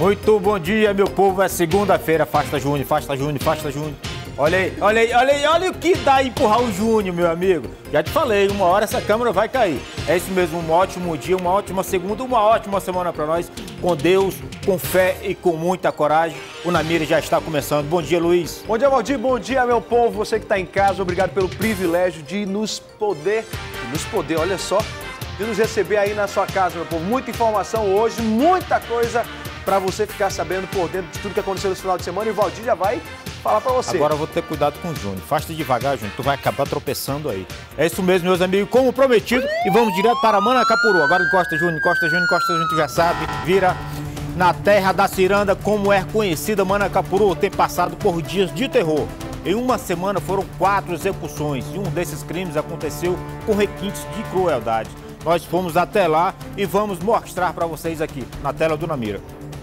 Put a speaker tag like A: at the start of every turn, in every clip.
A: Muito bom dia, meu povo. É segunda-feira, fasta Júnior, fasta Júnior, fasta Júnior. Olha aí, olha aí, olha aí, olha o que dá empurrar o Júnior, meu amigo. Já te falei, uma hora essa câmera vai cair. É isso mesmo, um ótimo dia, uma ótima segunda, uma ótima semana pra nós. Com Deus, com fé e com muita coragem. O Na Mira já está começando. Bom dia, Luiz.
B: Bom dia, Valdir. Bom dia, meu povo. Você que está em casa, obrigado pelo privilégio de nos poder, olha só, de nos receber aí na sua casa, meu povo. Muita informação hoje, muita coisa para você ficar sabendo por dentro de tudo que aconteceu nesse final de semana. E o Valdir já vai falar para você.
A: Agora eu vou ter cuidado com o Júnior. Fasta devagar, Júnior. Tu vai acabar tropeçando aí. É isso mesmo, meus amigos. Como prometido. E vamos direto para Manacapuru. Agora encosta, Júnior. Encosta, Júnior. Encosta, Júnior. Tu já sabe. Vira na terra da ciranda, como é conhecida. Manacapuru tem passado por dias de terror. Em uma semana foram 4 execuções. E um desses crimes aconteceu com requintes de crueldade. Nós fomos até lá e vamos mostrar para vocês aqui, na tela do Na Mira.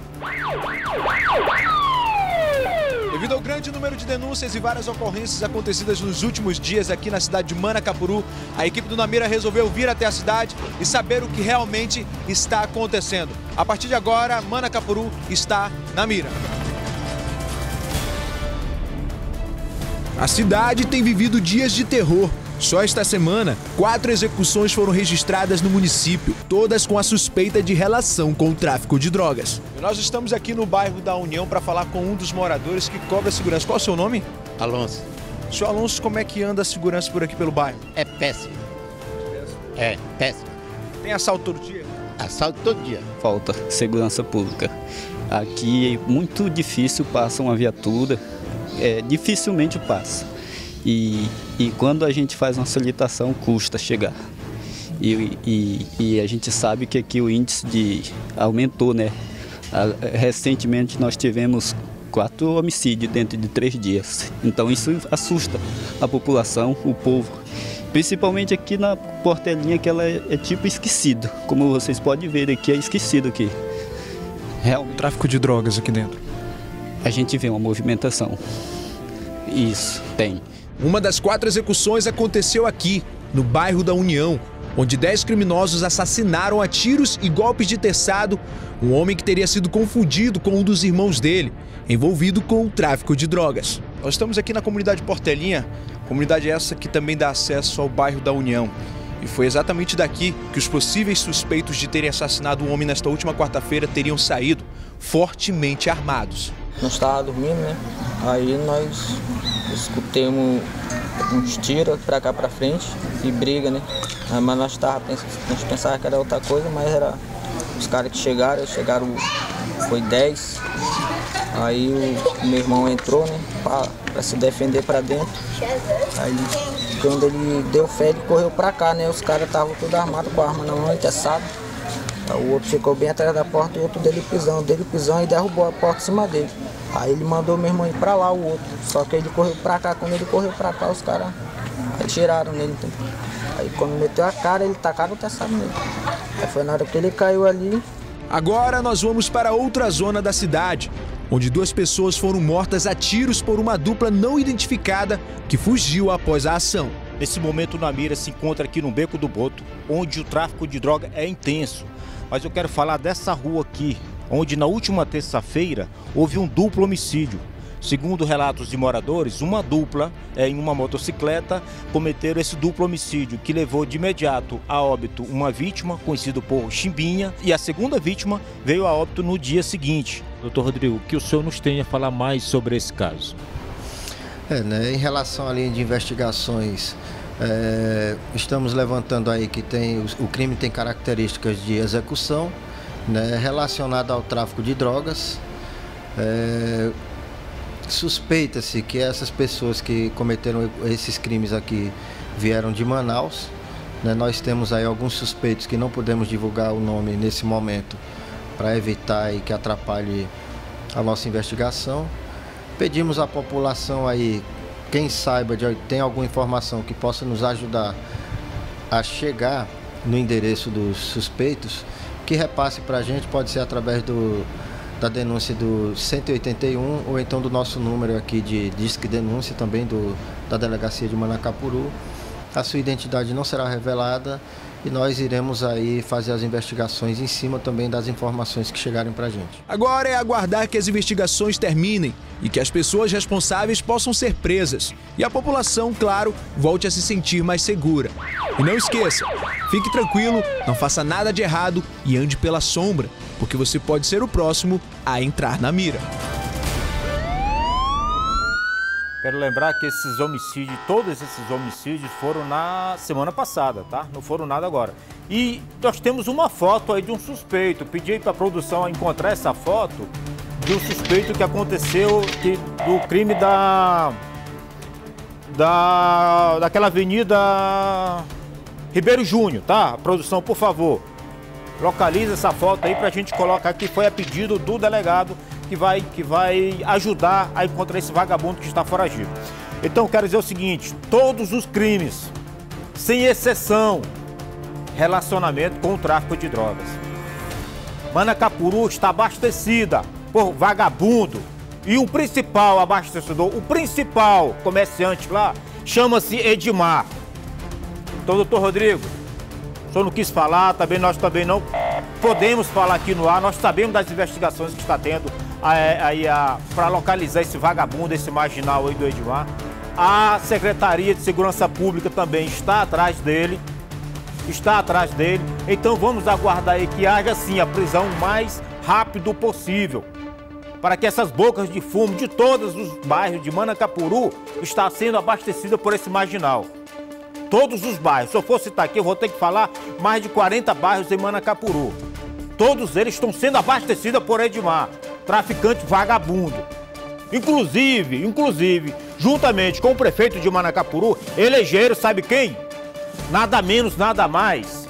B: Devido ao grande número de denúncias e várias ocorrências acontecidas nos últimos dias aqui na cidade de Manacapuru, a equipe do Na Mira resolveu vir até a cidade e saber o que realmente está acontecendo. A partir de agora, Manacapuru está na mira. A cidade tem vivido dias de terror. Só esta semana, 4 execuções foram registradas no município, todas com a suspeita de relação com o tráfico de drogas. E nós estamos aqui no bairro da União para falar com um dos moradores que cobra segurança. Qual é o seu nome?
C: Alonso.
B: Senhor Alonso, como é que anda a segurança por aqui pelo bairro?
C: É péssimo. É péssimo.
B: Tem assalto todo dia?
C: Assalto todo dia.
D: Falta segurança pública. Aqui é muito difícil passa uma viatura, dificilmente passa. E quando a gente faz uma solicitação, custa chegar. E a gente sabe que aqui o índice aumentou, né? Recentemente nós tivemos 4 homicídios dentro de 3 dias. Então isso assusta a população, o povo. Principalmente aqui na Portelinha, que ela é tipo esquecido. Como vocês podem ver aqui, é esquecido aqui. Realmente.
B: Tráfico de drogas aqui dentro.
D: A gente vê uma movimentação. Isso, tem.
B: Uma das 4 execuções aconteceu aqui, no bairro da União, onde 10 criminosos assassinaram a tiros e golpes de terçado um homem que teria sido confundido com um dos irmãos dele, envolvido com o tráfico de drogas. Nós estamos aqui na comunidade Portelinha, comunidade essa que também dá acesso ao bairro da União. E foi exatamente daqui que os possíveis suspeitos de terem assassinado um homem nesta última quarta-feira teriam saído, fortemente armados.
E: Nós estávamos dormindo, né? Aí nós escutemos uns tiros pra cá pra frente e briga, né? Mas nós pensávamos que era outra coisa, mas era os caras que chegaram, foi 10. Aí o meu irmão entrou, né? Pra se defender pra dentro. Aí quando ele deu fé, ele correu pra cá, né? Os caras estavam todos armados com a arma na mão, entessado. O outro ficou bem atrás da porta e o outro dele pisão e derrubou a porta em cima dele. Aí ele mandou meu irmão ir pra lá, o outro. Só que ele correu pra cá, quando ele correu pra cá, os caras atiraram nele. Então. Aí quando meteu a cara, ele tacaram o teçado nele. Aí foi na hora que ele caiu ali.
B: Agora nós vamos para outra zona da cidade, onde 2 pessoas foram mortas a tiros por uma dupla não identificada que fugiu após a ação.
A: Nesse momento, o Na Mira se encontra aqui no Beco do Boto, onde o tráfico de droga é intenso. Mas eu quero falar dessa rua aqui, onde na última terça-feira houve um duplo homicídio. Segundo relatos de moradores, uma dupla em uma motocicleta cometeram esse duplo homicídio, que levou de imediato a óbito uma vítima, conhecida por Chimbinha, e a segunda vítima veio a óbito no dia seguinte. Doutor Rodrigo, que o senhor nos tenha a falar mais sobre esse caso.
F: Em relação à linha de investigações, estamos levantando aí que o crime tem características de execução, né, relacionada ao tráfico de drogas. Suspeita-se que essas pessoas que cometeram esses crimes aqui vieram de Manaus, né? Nós temos aí alguns suspeitos que não podemos divulgar o nome nesse momento para evitar que atrapalhe a nossa investigação. Pedimos à população aí, quem saiba, tem alguma informação que possa nos ajudar a chegar no endereço dos suspeitos, que repasse para a gente, pode ser através da denúncia do 181 ou então do nosso número aqui de Disque Denúncia também da Delegacia de Manacapuru, a sua identidade não será revelada e nós iremos aí fazer as investigações em cima também das informações que chegarem para a gente.
B: Agora é aguardar que as investigações terminem e que as pessoas responsáveis possam ser presas e a população, claro, volte a se sentir mais segura. E não esqueça, fique tranquilo, não faça nada de errado e ande pela sombra, porque você pode ser o próximo a entrar na mira.
A: Quero lembrar que esses homicídios, todos esses homicídios foram na semana passada, tá? Não foram nada agora. E nós temos uma foto aí de um suspeito. Pedi aí para a produção encontrar essa foto de um suspeito que aconteceu do crime daquela avenida Ribeiro Júnior, tá? Produção, por favor, localiza essa foto aí para a gente colocar aqui. Foi a pedido do delegado que vai ajudar a encontrar esse vagabundo que está foragido. Então, quero dizer o seguinte, todos os crimes, sem exceção, relacionamento com o tráfico de drogas. Manacapuru está abastecida por vagabundo e o principal abastecedor, o principal comerciante lá, chama-se Edmar. Então, doutor Rodrigo, o senhor não quis falar, nós também não podemos falar aqui no ar, nós sabemos das investigações que está tendo para localizar esse vagabundo, esse marginal aí do Edmar. A Secretaria de Segurança Pública também está atrás dele. Então vamos aguardar aí que haja sim a prisão o mais rápido possível, para que essas bocas de fumo de todos os bairros de Manacapuru está sendo abastecida por esse marginal. Todos os bairros. Se eu for citar aqui, eu vou ter que falar mais de 40 bairros em Manacapuru. Todos eles estão sendo abastecidos por Edmar, traficante vagabundo. Inclusive, juntamente com o prefeito de Manacapuru, elegeram, sabe quem? Nada menos, nada mais,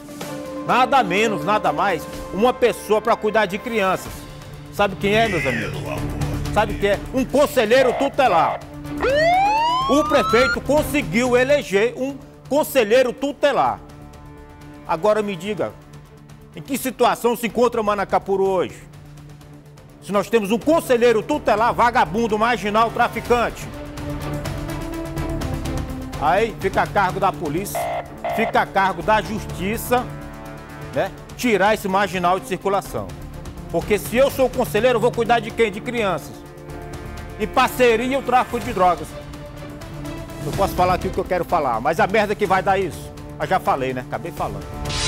A: uma pessoa para cuidar de crianças. Sabe quem é, meus amigos? Sabe quem é? Um conselheiro tutelar. O prefeito conseguiu eleger um conselheiro tutelar. Agora me diga, em que situação se encontra Manacapuru hoje? Se nós temos um conselheiro tutelar, vagabundo, marginal, traficante. Aí fica a cargo da polícia, fica a cargo da justiça, né? Tirar esse marginal de circulação. Porque se eu sou conselheiro, eu vou cuidar de quem? De crianças. Em parceria o tráfico de drogas. Eu posso falar aqui o que eu quero falar, mas a merda que vai dar isso, eu já falei, né? Acabei falando.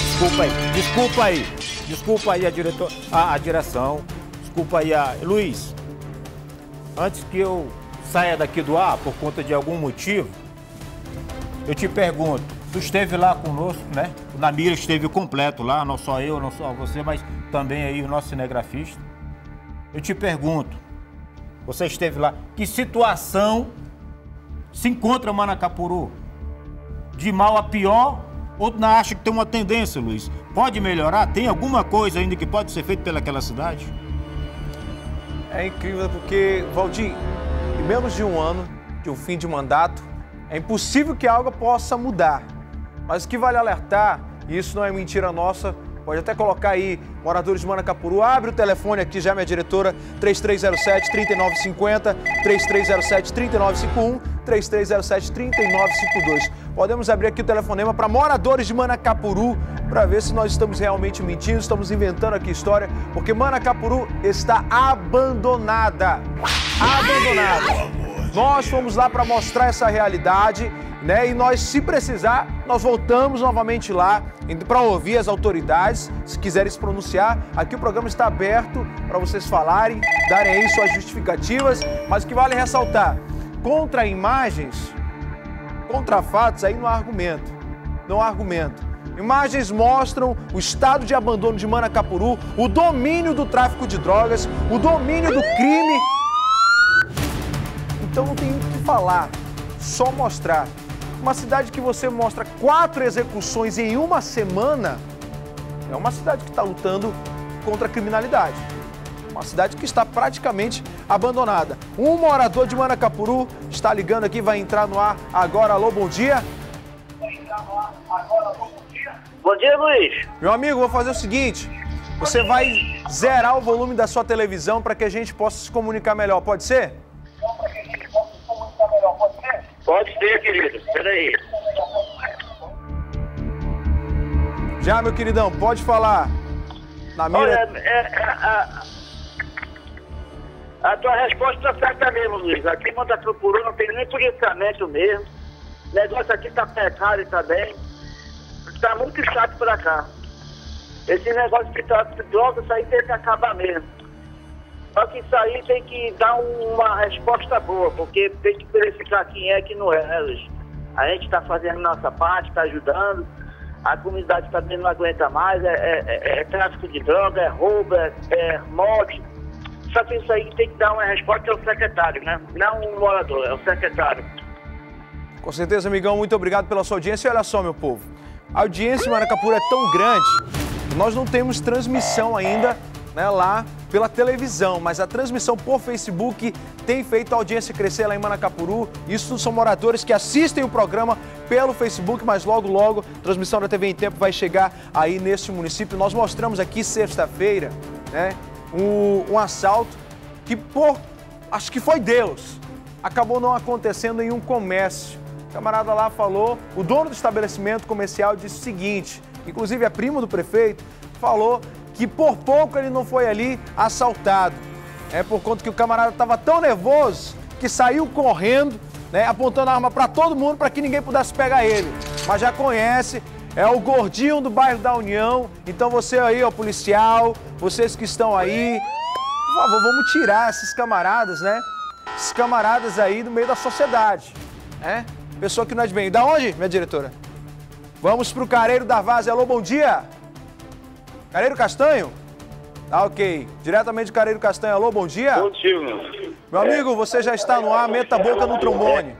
A: Desculpa aí a direção. Desculpa aí Luiz, antes que eu saia daqui do ar por conta de algum motivo, eu te pergunto, tu esteve lá conosco, né? O Namira esteve completo lá, não só eu, não só você, mas também aí o nosso cinegrafista. Eu te pergunto, você esteve lá, que situação se encontra Manacapuru? De mal a pior? Ou não acha que tem uma tendência, Luiz? Pode melhorar? Tem alguma coisa ainda que pode ser feita pelaquela cidade?
G: É incrível porque, Valdir, em menos de um ano de um fim de mandato, é impossível que algo possa mudar. Mas o que vale alertar, e isso não é mentira nossa, pode até colocar aí, moradores de Manacapuru, abre o telefone aqui já, minha diretora, 3307-3950, 3307-3951, 3307-3952. Podemos abrir aqui o telefonema para moradores de Manacapuru, para ver se nós estamos realmente mentindo, estamos inventando aqui história, porque Manacapuru está abandonada. Nós fomos lá para mostrar essa realidade, né? E nós, se precisar, nós voltamos novamente lá para ouvir as autoridades, se quiserem se pronunciar. Aqui o programa está aberto para vocês falarem, darem aí suas justificativas, mas o que vale ressaltar, contra imagens, contra fatos, aí não há argumento. Imagens mostram o estado de abandono de Manacapuru, o domínio do tráfico de drogas, o domínio do crime. Então não tem o que falar, só mostrar. Uma cidade que você mostra 4 execuções em uma semana, é uma cidade que está lutando contra a criminalidade. Uma cidade que está praticamente abandonada. Um morador de Manacapuru está ligando aqui, vai entrar no ar agora. Alô, bom dia.
H: Bom dia, Luiz.
G: Meu amigo, vou fazer o seguinte. Você vai zerar o volume da sua televisão para que a gente possa se comunicar melhor, pode ser?
H: Pode ser, querido. Peraí.
G: Já, meu queridão, pode falar. Na mira...
H: Olha, a tua resposta está certa mesmo, Luiz. Aqui em Manacapuru não tem nem policiamento mesmo. O negócio aqui tá precário também. Tá muito chato pra cá. Esse negócio de tráfico de drogas, isso aí tem que acabar mesmo. Só que isso aí tem que dar uma resposta boa, porque tem que verificar quem é que não é, né, Luiz? A gente tá fazendo nossa parte, tá ajudando. A comunidade também não aguenta mais. É tráfico de droga, é roubo, é morte. Só que isso aí tem que dar uma resposta ao secretário, né? Não o morador, é o secretário.
G: Com certeza, amigão, muito obrigado pela sua audiência. E olha só, meu povo, a audiência em Manacapuru é tão grande que nós não temos transmissão ainda, né, lá pela televisão, mas a transmissão por Facebook tem feito a audiência crescer lá em Manacapuru. Isso são moradores que assistem o programa pelo Facebook, mas logo, logo, a transmissão da TV em Tempo vai chegar aí neste município. Nós mostramos aqui sexta-feira, né, um assalto que, acho que foi Deus, acabou não acontecendo em um comércio. O camarada lá falou, o dono do estabelecimento comercial disse o seguinte, inclusive a prima do prefeito, falou que por pouco ele não foi ali assaltado. Por conta que o camarada estava tão nervoso que saiu correndo, né, apontando a arma para todo mundo para que ninguém pudesse pegar ele. Mas já conhece, é o gordinho do bairro da União. Então você aí, ó, policial, vocês que estão aí, por favor, vamos tirar esses camaradas, né? Esses camaradas aí do meio da sociedade, né? Pessoa que não é de bem. Da onde, minha diretora? Vamos pro Careiro da Várzea. Alô, bom dia. Careiro Castanho? Tá, ok. Diretamente de Careiro Castanho. Alô, bom dia.
I: Bom dia, meu.
G: Meu amigo, você já está no ar, meta a boca no trombone.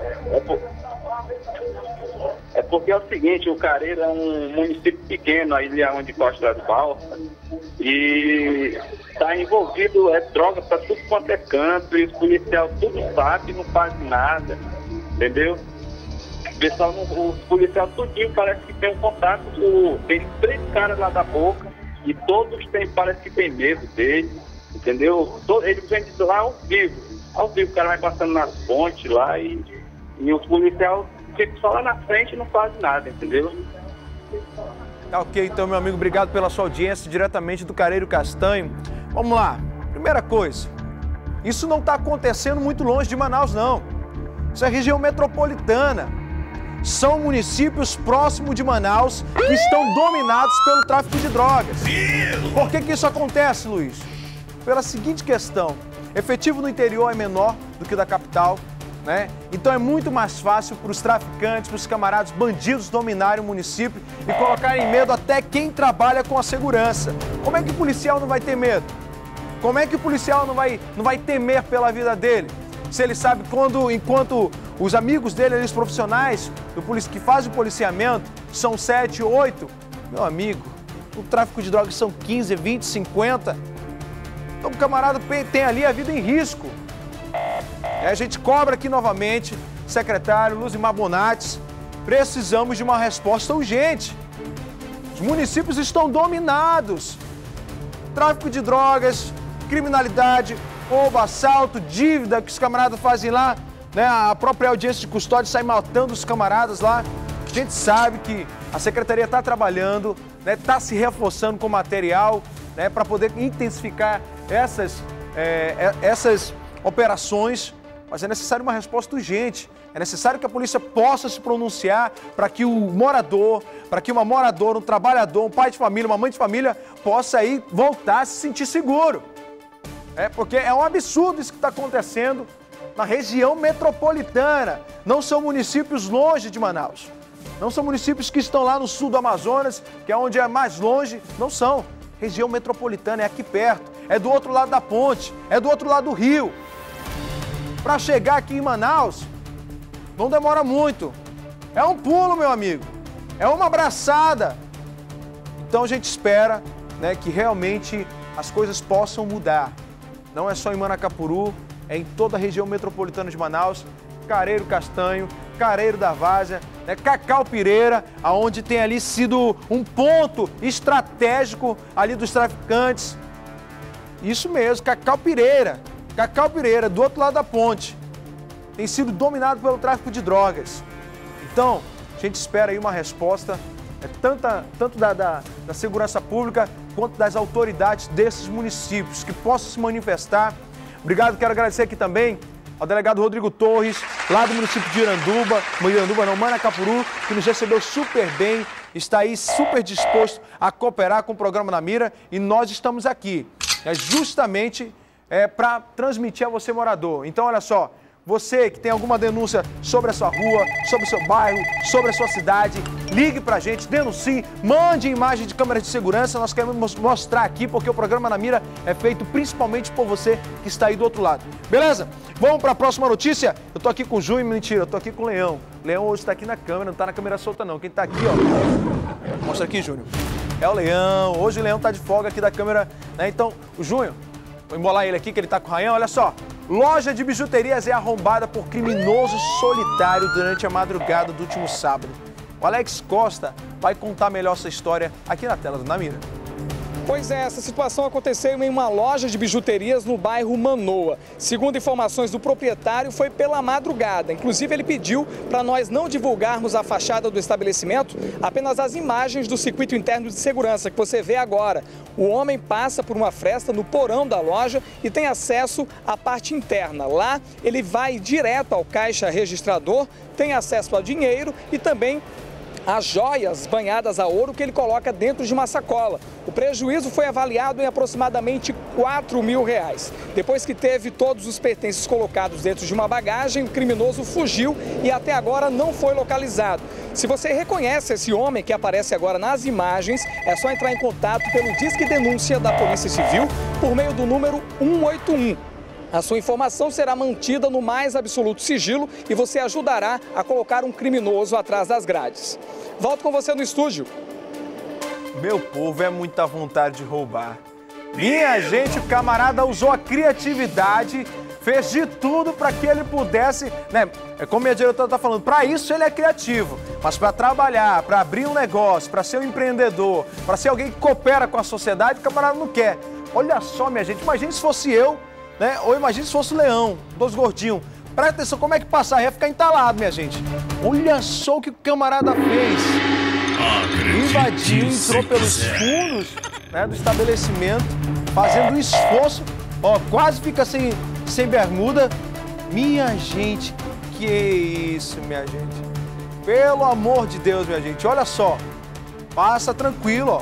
I: É porque é o seguinte, o Careiro é um município pequeno, aí onde Costa das Balsas, e está envolvido droga para tudo quanto é canto, e os policiais tudo sabe, não faz nada, entendeu? O pessoal, os policiais tudinho parece que tem um contato, tem 3 caras lá da boca, e todos parece que tem medo dele, entendeu? Ele vem lá ao vivo, o cara vai passando nas pontes lá, e os policiais ficam só lá na frente e não fazem nada, entendeu?
G: Tá ok, então, meu amigo, obrigado pela sua audiência diretamente do Careiro Castanho. Vamos lá, primeira coisa, isso não está acontecendo muito longe de Manaus, não. Isso é região metropolitana. São municípios próximos de Manaus que estão dominados pelo tráfico de drogas. Por que isso acontece, Luiz? Pela seguinte questão, efetivo no interior é menor do que o da capital, né? Então é muito mais fácil para os traficantes, para os camaradas bandidos dominarem o município e colocarem medo até quem trabalha com a segurança. Como é que o policial não vai ter medo? Como é que o policial não vai temer pela vida dele? Se ele sabe enquanto os amigos dele, os profissionais que fazem o policiamento, são 7, 8, meu amigo, o tráfico de drogas são 15, 20, 50. Então o camarada tem ali a vida em risco. A gente cobra aqui novamente, secretário Luzimar Bonates, precisamos de uma resposta urgente. Os municípios estão dominados. Tráfico de drogas, criminalidade, roubo, assalto, dívida que os camaradas fazem lá, né? A própria audiência de custódia sai matando os camaradas lá. A gente sabe que a secretaria está trabalhando, né? Está se reforçando com material, né? Para poder intensificar essas operações, mas é necessário uma resposta urgente. É necessário que a polícia possa se pronunciar para que o morador, para que uma moradora, um trabalhador, um pai de família, uma mãe de família possa aí voltar a se sentir seguro. Porque é um absurdo isso que está acontecendo na região metropolitana. Não são municípios longe de Manaus. Não são municípios que estão lá no sul do Amazonas, que é onde é mais longe. Não são. Região metropolitana é aqui perto. É do outro lado da ponte. É do outro lado do rio. Para chegar aqui em Manaus, não demora muito. É um pulo, meu amigo. É uma abraçada. Então a gente espera, né, que realmente as coisas possam mudar. Não é só em Manacapuru, é em toda a região metropolitana de Manaus, Careiro Castanho, Careiro da Várzea, né, Cacaupireira, aonde tem ali sido um ponto estratégico ali dos traficantes. Isso mesmo, Cacaupireira, do outro lado da ponte, tem sido dominado pelo tráfico de drogas. Então, a gente espera aí uma resposta tanto da segurança pública quanto das autoridades desses municípios, que possam se manifestar. Obrigado, quero agradecer aqui também ao delegado Rodrigo Torres, lá do município de Manacapuru, que nos recebeu super bem, está aí super disposto a cooperar com o programa Na Mira, e nós estamos aqui justamente para transmitir a você, morador. Então, olha só, você que tem alguma denúncia sobre a sua rua, sobre o seu bairro, sobre a sua cidade, ligue pra gente, denuncie, mande imagem de câmeras de segurança. Nós queremos mostrar aqui, porque o programa Na Mira é feito principalmente por você que está aí do outro lado. Beleza? Vamos para a próxima notícia? Eu tô aqui com o Júnior, mentira, eu tô aqui com o Leão. O Leão hoje está aqui na câmera, não tá na câmera solta não. Quem tá aqui, ó, mostra aqui, Júnior. É o Leão, hoje o Leão tá de folga aqui da câmera, né? Então, o Júnior, vou embolar ele aqui, que ele tá com o Raião, olha só. Loja de bijuterias é arrombada por criminoso solitário durante a madrugada do último sábado. O Alex Costa vai contar melhor essa história aqui na tela do Na Mira.
J: Pois é, essa situação aconteceu em uma loja de bijuterias no bairro Manoa. Segundo informações do proprietário, foi pela madrugada. Inclusive, ele pediu para nós não divulgarmos a fachada do estabelecimento, apenas as imagens do circuito interno de segurança que você vê agora. O homem passa por uma fresta no porão da loja e tem acesso à parte interna. Lá, ele vai direto ao caixa registrador, tem acesso ao dinheiro e também as joias banhadas a ouro que ele coloca dentro de uma sacola. O prejuízo foi avaliado em aproximadamente R$4.000. Depois que teve todos os pertences colocados dentro de uma bagagem, o criminoso fugiu e até agora não foi localizado. Se você reconhece esse homem que aparece agora nas imagens, é só entrar em contato pelo Disque Denúncia da Polícia Civil por meio do número 181. A sua informação será mantida no mais absoluto sigilo e você ajudará a colocar um criminoso atrás das grades. Volto com você no estúdio.
G: Meu povo, é muita vontade de roubar. Minha gente, o camarada usou a criatividade, fez de tudo para que ele pudesse, né? É como minha diretora está falando, para isso ele é criativo. Mas para trabalhar, para abrir um negócio, para ser um empreendedor, para ser alguém que coopera com a sociedade, o camarada não quer. Olha só, minha gente, imagine se fosse eu, né? Ou imagine se fosse o Leão, dois gordinhos. Presta atenção como é que passar, ia ficar entalado, minha gente. Olha só o que o camarada fez. Invadiu, entrou pelos fundos, né, do estabelecimento, fazendo um esforço, ó, quase fica sem bermuda. Minha gente, que isso, minha gente. Pelo amor de Deus, minha gente, olha só. Passa tranquilo, ó.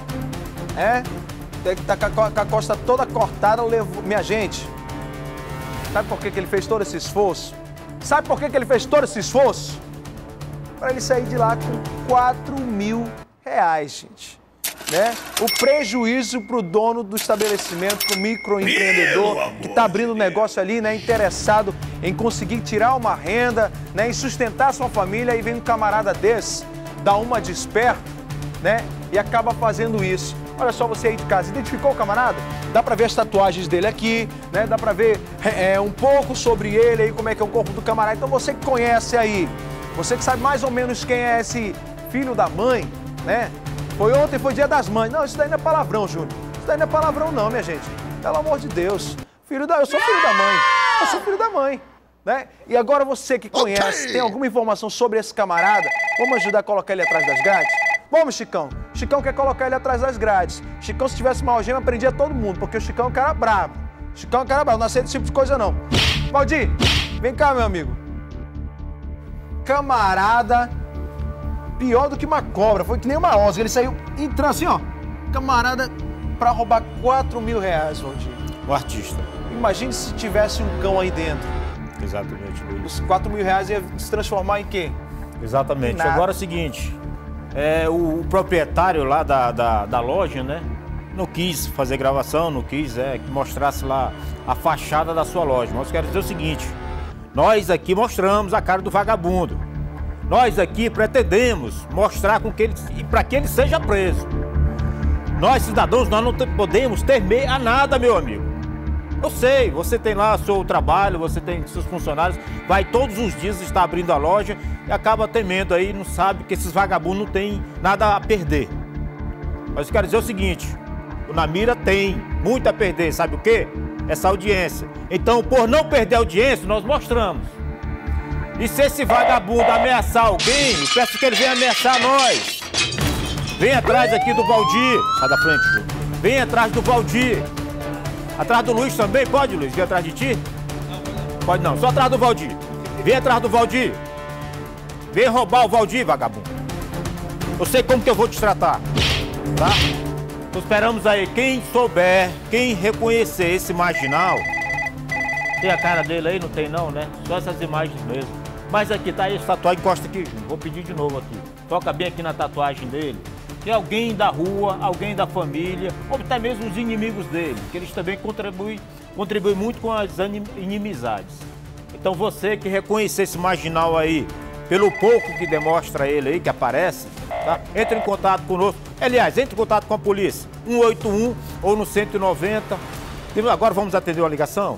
G: Tá com a costa toda cortada, levou. Minha gente, sabe por que ele fez todo esse esforço? Sabe por que ele fez todo esse esforço? Para ele sair de lá com R$4.000, gente. Né? O prejuízo para o dono do estabelecimento, para o microempreendedor que está abrindo um negócio ali, né, interessado em conseguir tirar uma renda, né, em sustentar a sua família, e vem um camarada desse, dá uma de esperto, né, e acaba fazendo isso. Olha só você aí de casa, identificou o camarada? Dá pra ver as tatuagens dele aqui, né? Dá pra ver um pouco sobre ele aí, como é que é o corpo do camarada. Então você que conhece aí, você que sabe mais ou menos quem é esse filho da mãe, né? Ontem foi dia das mães. Não, isso daí não é palavrão, Júnior. Isso daí não é palavrão não, minha gente. Pelo amor de Deus. Eu sou filho da mãe. Eu sou filho da mãe, né? E agora você que conhece, tem alguma informação sobre esse camarada, vamos ajudar a colocar ele atrás das grades? Vamos, Chicão. Chicão quer colocar ele atrás das grades. Chicão, se tivesse uma algema, prendia todo mundo, porque o Chicão é um cara brabo. Chicão é um cara brabo, não aceita esse tipo de coisa, não. Valdir, vem cá, meu amigo. Camarada, pior do que uma cobra, foi que nem uma osga. Ele saiu entrando assim, ó. Camarada, pra roubar R$4.000, Valdir.
A: O artista.
G: Imagine se tivesse um cão aí dentro.
A: Exatamente, Luiz.
G: Os R$4.000 ia se transformar em quê?
A: Exatamente. Agora é o seguinte... o proprietário lá da loja, né, não quis fazer gravação, não quis que mostrasse lá a fachada da sua loja. Mas eu quero dizer o seguinte, nós aqui mostramos a cara do vagabundo. Nós aqui pretendemos mostrar para que ele seja preso. Nós, cidadãos, nós não podemos temer a nada, meu amigo. Eu sei, você tem lá o seu trabalho, você tem seus funcionários, vai todos os dias estar abrindo a loja e acaba temendo aí, não sabe que esses vagabundos não tem nada a perder. Mas eu quero dizer o seguinte, o Na Mira tem muito a perder, sabe o quê? Essa audiência. Então, por não perder a audiência, nós mostramos. E se esse vagabundo ameaçar alguém, eu peço que ele venha ameaçar nós. Vem atrás aqui do Valdir. Sai da frente, Ju. Vem atrás do Valdir. Atrás do Luiz também, pode, Luiz? Vem atrás de ti? Pode não, só atrás do Valdir. Vem atrás do Valdir. Vem roubar o Valdir, vagabundo. Eu sei como que eu vou te tratar, tá? Então esperamos aí, quem souber, quem reconhecer esse marginal. Tem a cara dele aí? Não tem não, né? Só essas imagens mesmo. Mas aqui, tá aí essa tatuagem, encosta aqui, Júnior. Vou pedir de novo aqui. Toca bem aqui na tatuagem dele. Tem alguém da rua, alguém da família, ou até mesmo os inimigos dele, que eles também contribuem muito com as inimizades. Então você que reconhecer esse marginal aí, pelo pouco que demonstra ele aí, que aparece, tá? Entre em contato conosco. Aliás, entre em contato com a polícia, 181 ou no 190. Agora vamos atender uma ligação?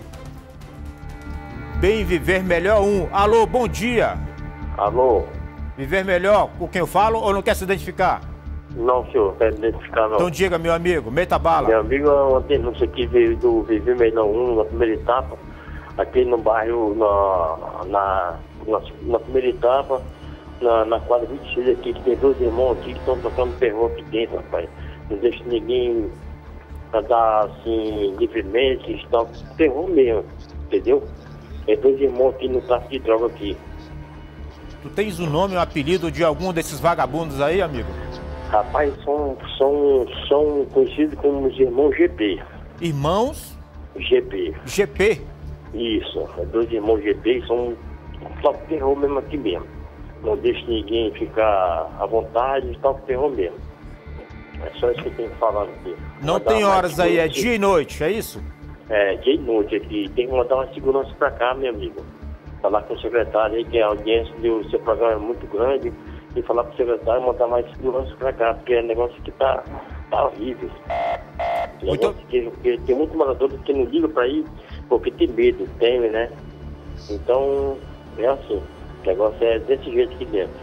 A: Bem Viver Melhor 1. Alô, bom dia.
K: Alô.
A: Viver Melhor, com quem eu falo ou não quer se identificar?
K: Não, senhor, quer identificar não.
A: Então diga, meu amigo, meta bala.
K: Meu amigo, uma denúncia aqui veio do Viver Melhor 1, na primeira etapa, aqui no bairro, na primeira etapa, na quadra 26 aqui, que tem 2 irmãos aqui que estão tocando terror aqui dentro, rapaz. Não deixa ninguém andar assim, livremente, estão terror mesmo, entendeu? Tem 2 irmãos aqui no tráfico de droga aqui.
A: Tu tens o nome ou o apelido de algum desses vagabundos aí, amigo?
K: Rapaz, são conhecidos como os irmãos GP.
A: Irmãos?
K: GP.
A: GP?
K: Isso, 2 irmãos GP, são só terror mesmo aqui mesmo. Não deixa ninguém ficar à vontade, só terror mesmo. É só isso que eu tenho que falar aqui.
A: Não tem horas aí, é dia e noite, é isso?
K: É, dia e noite aqui. Tem que mandar uma segurança pra cá, meu amigo. Falar com o secretário aí, que a audiência do seu programa é muito grande, e falar pro secretário mandar mais segurança pra cá, porque o negócio aqui tá horrível. Porque tem muitos moradores que não ligam pra ir, porque tem medo, teme, né? Então, é assim. O negócio é desse jeito aqui dentro.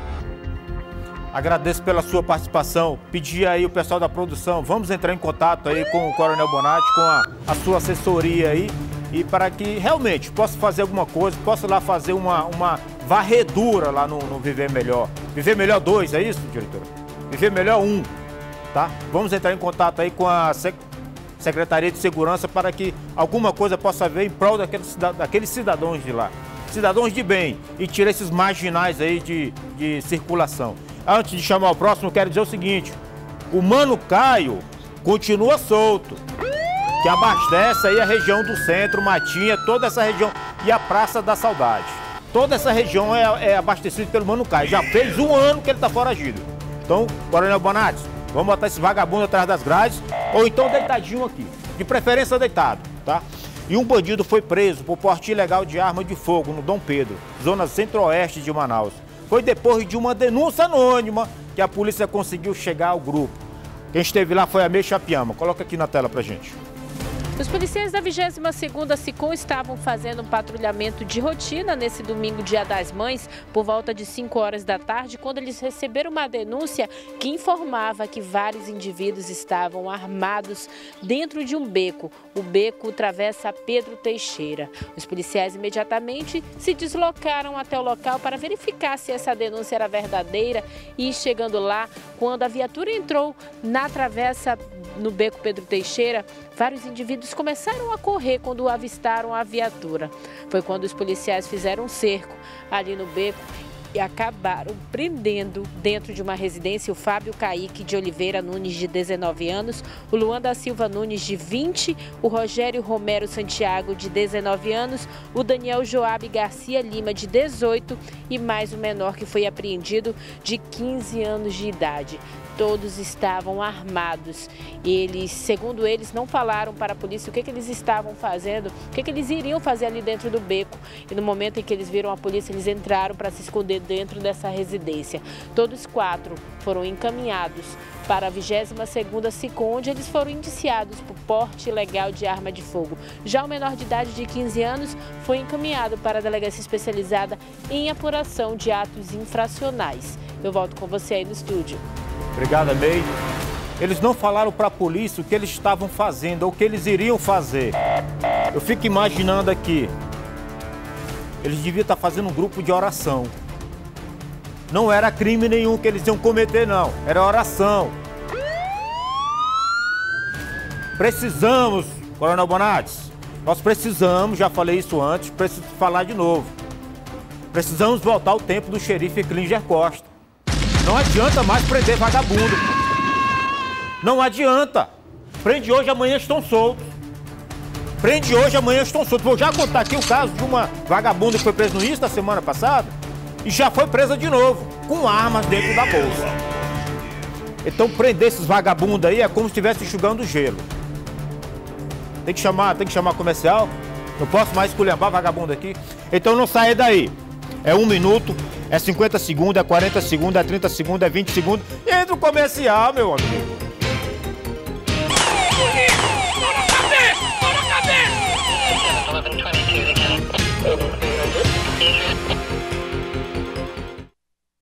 A: Agradeço pela sua participação. Pedir aí o pessoal da produção, vamos entrar em contato aí com o Coronel Bonatti, com a sua assessoria aí, e para que realmente possa fazer alguma coisa, possa lá fazer uma varredura lá no Viver Melhor. Viver Melhor 2, é isso, diretora? Viver Melhor 1, tá? Vamos entrar em contato aí com a Secretaria de Segurança para que alguma coisa possa haver em prol daqueles cidadãos de lá. Cidadãos de bem, e tirar esses marginais aí de circulação. Antes de chamar o próximo, quero dizer o seguinte: o Mano Caio continua solto, que abastece aí a região do centro, Matinha, toda essa região, e a Praça da Saudade. Toda essa região é abastecida pelo Mano Caio. Já fez 1 ano que ele está foragido. Então, Coronel Bonatti, vamos botar esse vagabundo atrás das grades, ou então deitadinho aqui, de preferência deitado, tá? E um bandido foi preso por porte ilegal de arma de fogo no Dom Pedro, zona centro-oeste de Manaus. Foi depois de uma denúncia anônima que a polícia conseguiu chegar ao grupo. Quem esteve lá foi a Meixa Piama. Coloca aqui na tela pra gente.
L: Os policiais da 22ª SICOM estavam fazendo um patrulhamento de rotina nesse domingo, Dia das Mães, por volta de 5 horas da tarde, quando eles receberam uma denúncia que informava que vários indivíduos estavam armados dentro de um beco. O beco atravessa Pedro Teixeira. Os policiais imediatamente se deslocaram até o local para verificar se essa denúncia era verdadeira e, chegando lá, quando a viatura entrou na travessa no beco Pedro Teixeira, vários indivíduos começaram a correr quando avistaram a viatura. Foi quando os policiais fizeram um cerco ali no beco e acabaram prendendo dentro de uma residência o Fábio Caíque de Oliveira Nunes, de 19 anos, o Luan da Silva Nunes, de 20, o Rogério Romero Santiago, de 19 anos, o Daniel Joabe Garcia Lima, de 18, e mais um menor que foi apreendido, de 15 anos de idade. Todos estavam armados. Eles, segundo eles, não falaram para a polícia o que eles estavam fazendo, o que eles iriam fazer ali dentro do beco. E no momento em que eles viram a polícia, eles entraram para se esconder dentro dessa residência. Todos 4 foram encaminhados para a 22ª SICOM, onde eles foram indiciados por porte ilegal de arma de fogo. Já o menor de idade de 15 anos foi encaminhado para a delegacia especializada em apuração de atos infracionais. Eu volto com você aí no estúdio.
A: Obrigado, May. Eles não falaram para a polícia o que eles estavam fazendo ou o que eles iriam fazer. Eu fico imaginando aqui, eles deviam estar fazendo um grupo de oração. Não era crime nenhum que eles iam cometer, não. Era oração. Precisamos, Coronel Bonates, nós precisamos, já falei isso antes, preciso falar de novo. Precisamos voltar ao tempo do xerife Klinger Costa. Não adianta mais prender vagabundo. Não adianta. Prende hoje, amanhã estão soltos. Prende hoje, amanhã estão soltos. Vou já contar aqui o caso de uma vagabunda que foi presa no início da semana passada e já foi presa de novo, com armas dentro da bolsa. Então prender esses vagabundos aí é como se estivesse enxugando gelo. Tem que chamar comercial. Não posso mais esculhambar vagabundo aqui. Então não saia daí. É 1 minuto, é 50 segundos, é 40 segundos, é 30 segundos, é 20 segundos. E entra o comercial, meu amigo.
M: Bora, cabeça!